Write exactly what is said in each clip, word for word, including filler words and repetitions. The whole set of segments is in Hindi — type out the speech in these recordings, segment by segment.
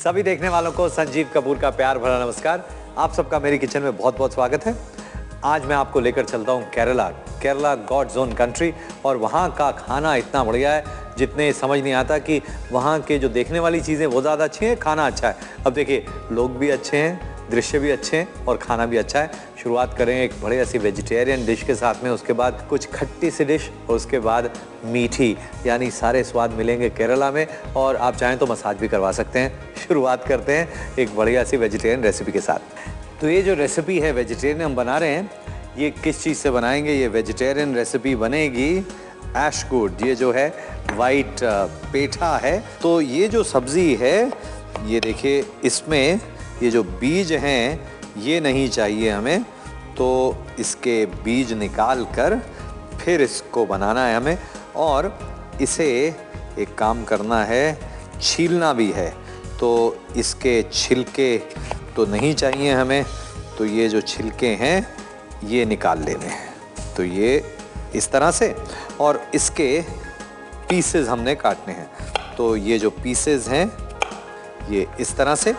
सभी देखने वालों को संजीव कपूर का प्यार भरा नमस्कार। आप सबका मेरी किचन में बहुत बहुत स्वागत है। आज मैं आपको लेकर चलता हूँ Kerala. Kerala God's own country और वहाँ का खाना इतना बढ़िया है जितने समझ नहीं आता कि वहाँ के जो देखने वाली चीज़ें वो ज़्यादा अच्छी हैं, खाना अच्छा है। अब देखिए, लोग भी अच्छे हैं, दृश्य भी अच्छे हैं और खाना भी अच्छा है। शुरुआत करें एक बढ़िया सी वेजिटेरियन डिश के साथ में, उसके बाद कुछ खट्टी सी डिश और उसके बाद मीठी, यानी सारे स्वाद मिलेंगे केरला में। और आप चाहें तो मसाज भी करवा सकते हैं। शुरुआत करते हैं एक बढ़िया सी वेजिटेरियन रेसिपी के साथ। तो ये जो रेसिपी है वेजिटेरियन हम बना रहे हैं, ये किस चीज़ से बनाएंगे? ये वेजिटेरियन रेसिपी बनेगी एशगुड, ये जो है वाइट पेठा है। तो ये जो सब्ज़ी है, ये देखिए, इसमें ये जो बीज हैं ये नहीं चाहिए हमें, तो इसके बीज निकाल कर फिर इसको बनाना है हमें। और इसे एक काम करना है, छीलना भी है। तो इसके छिलके तो नहीं चाहिए हमें, तो ये जो छिलके हैं ये निकाल लेने हैं। तो ये इस तरह से, और इसके पीसेस हमने काटने हैं। तो ये जो पीसेस हैं ये इस तरह से।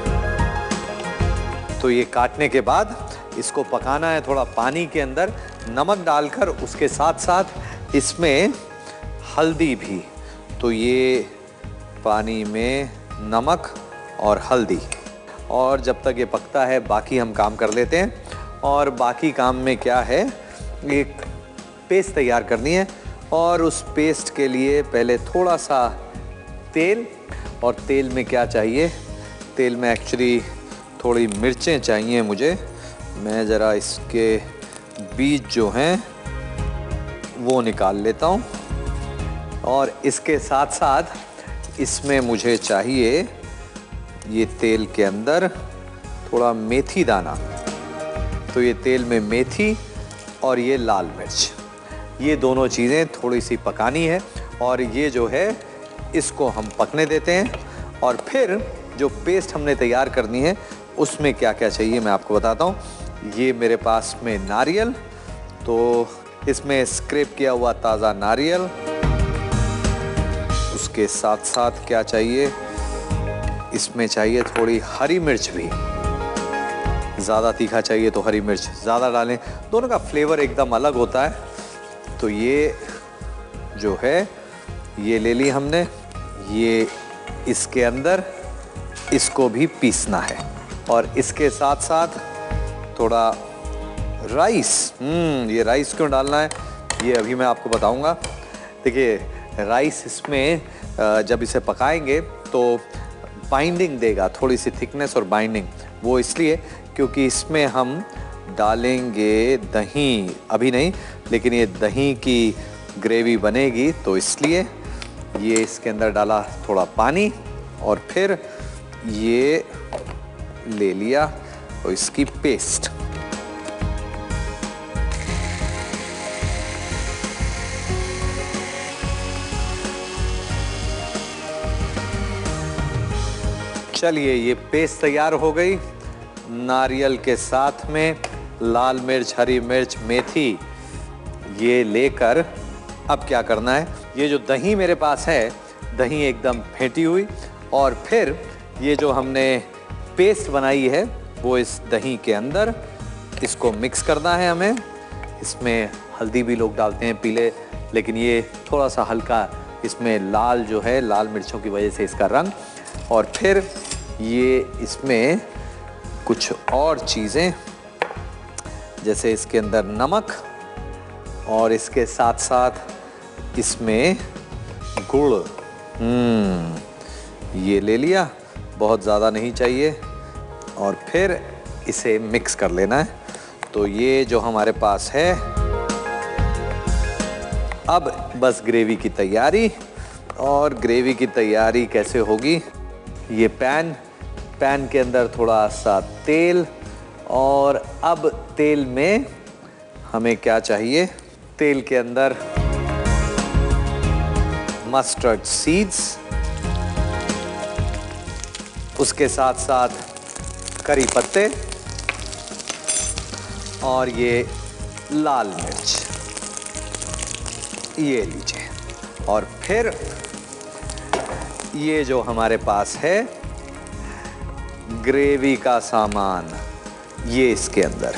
तो ये काटने के बाद इसको पकाना है थोड़ा पानी के अंदर, नमक डालकर। उसके साथ साथ इसमें हल्दी भी। तो ये पानी में नमक और हल्दी, और जब तक ये पकता है बाकी हम काम कर लेते हैं। और बाकी काम में क्या है, एक पेस्ट तैयार करनी है। और उस पेस्ट के लिए पहले थोड़ा सा तेल, और तेल में क्या चाहिए, तेल में एक्चुअली थोड़ी मिर्चें चाहिए मुझे। मैं ज़रा इसके बीज जो हैं वो निकाल लेता हूँ। और इसके साथ साथ इसमें मुझे चाहिए ये तेल के अंदर थोड़ा मेथी दाना। तो ये तेल में मेथी और ये लाल मिर्च, ये दोनों चीज़ें थोड़ी सी पकानी है। और ये जो है इसको हम पकने देते हैं। और फिर जो पेस्ट हमने तैयार करनी है उसमें क्या क्या चाहिए मैं आपको बताता हूँ। ये मेरे पास में नारियल, तो इसमें स्क्रैप किया हुआ ताज़ा नारियल। उसके साथ साथ क्या चाहिए, इसमें चाहिए थोड़ी हरी मिर्च भी। ज़्यादा तीखा चाहिए तो हरी मिर्च ज़्यादा डालें, दोनों का फ्लेवर एकदम अलग होता है। तो ये जो है ये ले ली हमने। ये इसके अंदर इसको भी पीसना है। और इसके साथ साथ थोड़ा राइस। हम्म ये राइस क्यों डालना है ये अभी मैं आपको बताऊंगा। देखिए, राइस इसमें जब इसे पकाएंगे तो बाइंडिंग देगा, थोड़ी सी थिकनेस और बाइंडिंग। वो इसलिए क्योंकि इसमें हम डालेंगे दही, अभी नहीं, लेकिन ये दही की ग्रेवी बनेगी, तो इसलिए ये इसके अंदर डाला थोड़ा पानी। और फिर ये ले लिया और इसकी पेस्ट। चलिए, ये पेस्ट तैयार हो गई। नारियल के साथ में लाल मिर्च, हरी मिर्च, मेथी, ये लेकर अब क्या करना है, ये जो दही मेरे पास है, दही एकदम फेंटी हुई, और फिर ये जो हमने पेस्ट बनाई है वो इस दही के अंदर इसको मिक्स करना है हमें। इसमें हल्दी भी लोग डालते हैं पीले, लेकिन ये थोड़ा सा हल्का, इसमें लाल जो है, लाल मिर्चों की वजह से इसका रंग। और फिर ये इसमें कुछ और चीज़ें, जैसे इसके अंदर नमक, और इसके साथ साथ इसमें गुड़। हम्म ये ले लिया, बहुत ज़्यादा नहीं चाहिए। और फिर इसे मिक्स कर लेना है। तो ये जो हमारे पास है, अब बस ग्रेवी की तैयारी। और ग्रेवी की तैयारी कैसे होगी, ये पैन, पैन के अंदर थोड़ा सा तेल। और अब तेल में हमें क्या चाहिए, तेल के अंदर मस्टर्ड सीड्स, उसके साथ साथ करी पत्ते, और ये लाल मिर्च, ये लीजिए। और फिर ये जो हमारे पास है ग्रेवी का सामान ये इसके अंदर।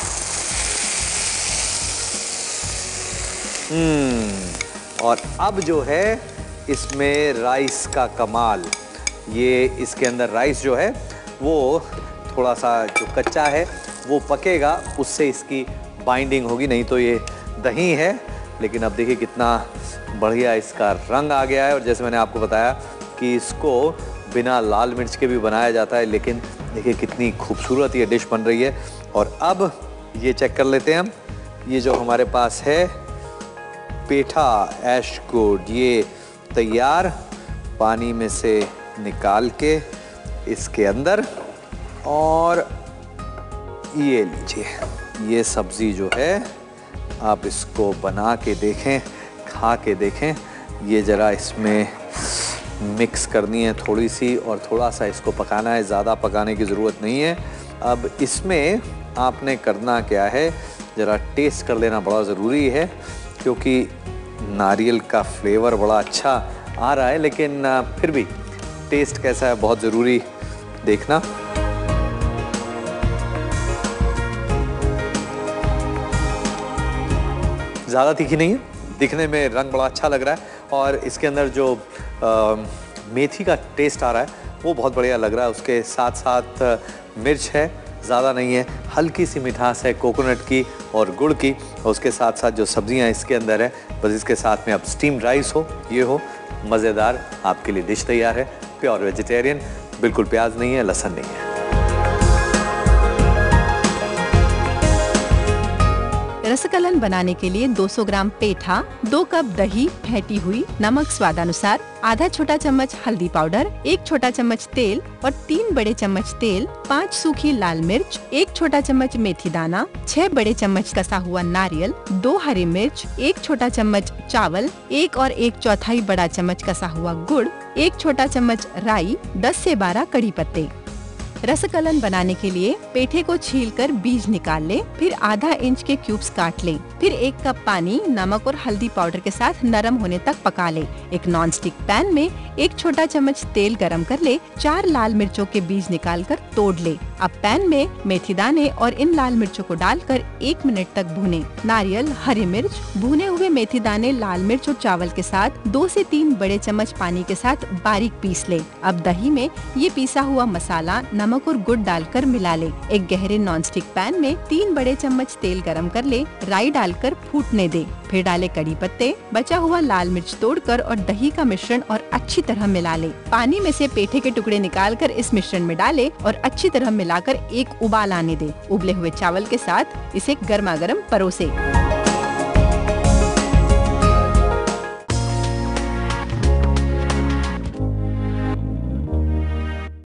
हम्म और अब जो है इसमें राइस का कमाल। ये इसके अंदर राइस जो है वो थोड़ा सा जो कच्चा है वो पकेगा, उससे इसकी बाइंडिंग होगी। नहीं तो ये दही है, लेकिन अब देखिए कितना बढ़िया इसका रंग आ गया है। और जैसे मैंने आपको बताया कि इसको बिना लाल मिर्च के भी बनाया जाता है, लेकिन देखिए कितनी खूबसूरत ये डिश बन रही है। और अब ये चेक कर लेते हैं हम, ये जो हमारे पास है पेठा ऐश गुड, ये तैयार। पानी में से निकाल के इसके अंदर, और ये लीजिए, ये सब्ज़ी जो है आप इसको बना के देखें, खा के देखें। ये ज़रा इसमें मिक्स करनी है थोड़ी सी, और थोड़ा सा इसको पकाना है, ज़्यादा पकाने की ज़रूरत नहीं है। अब इसमें आपने करना क्या है, ज़रा टेस्ट कर लेना बड़ा ज़रूरी है, क्योंकि नारियल का फ्लेवर बड़ा अच्छा आ रहा है, लेकिन फिर भी टेस्ट कैसा है बहुत ज़रूरी देखना। ज़्यादा तीखी नहीं है, दिखने में रंग बड़ा अच्छा लग रहा है, और इसके अंदर जो आ, मेथी का टेस्ट आ रहा है वो बहुत बढ़िया लग रहा है। उसके साथ साथ मिर्च है, ज़्यादा नहीं है, हल्की सी मिठास है कोकोनट की और गुड़ की। और उसके साथ साथ जो सब्जियां इसके अंदर है, बस इसके साथ में अब स्टीम्ड राइस हो, ये हो, मज़ेदार आपके लिए डिश तैयार है। प्योर वेजिटेरियन, बिल्कुल प्याज नहीं है, लहसुन नहीं है। रसकलन बनाने के लिए दो सौ ग्राम पेठा, दो कप दही फेंटी हुई, नमक स्वादानुसार, आधा छोटा चम्मच हल्दी पाउडर, एक छोटा चम्मच तेल और तीन बड़े चम्मच तेल, पाँच सूखी लाल मिर्च, एक छोटा चम्मच मेथी दाना, छह बड़े चम्मच कसा हुआ नारियल, दो हरी मिर्च, एक छोटा चम्मच चावल, एक और एक चौथाई बड़ा चम्मच कसा हुआ गुड़, एक छोटा चम्मच राई, दस से बारह कड़ी पत्ते। रसकलन बनाने के लिए पेठे को छीलकर बीज निकाल ले, फिर आधा इंच के क्यूब्स काट ले, फिर एक कप पानी, नमक और हल्दी पाउडर के साथ नरम होने तक पका ले। एक नॉन स्टिक पैन में एक छोटा चम्मच तेल गरम कर ले, चार लाल मिर्चों के बीज निकालकर तोड़ ले। अब पैन में मेथी दाने और इन लाल मिर्चों को डालकर एक मिनट तक भूने। नारियल, हरी मिर्च, भुने हुए मेथी दाने, लाल मिर्च और चावल के साथ दो से तीन बड़े चम्मच पानी के साथ बारीक पीस ले। अब दही में ये पीसा हुआ मसाला, नमक और गुड़ डालकर मिला ले। एक गहरे नॉनस्टिक पैन में तीन बड़े चम्मच तेल गरम कर ले, राई डालकर फूटने दे, फिर डाले कड़ी पत्ते, बचा हुआ लाल मिर्च तोड़कर और दही का मिश्रण और अच्छी तरह मिला ले। पानी में से पेठे के टुकड़े निकालकर इस मिश्रण में डाले और अच्छी तरह मिलाकर एक उबाल आने दे। उबले हुए चावल के साथ इसे गर्मा गर्म परोसे।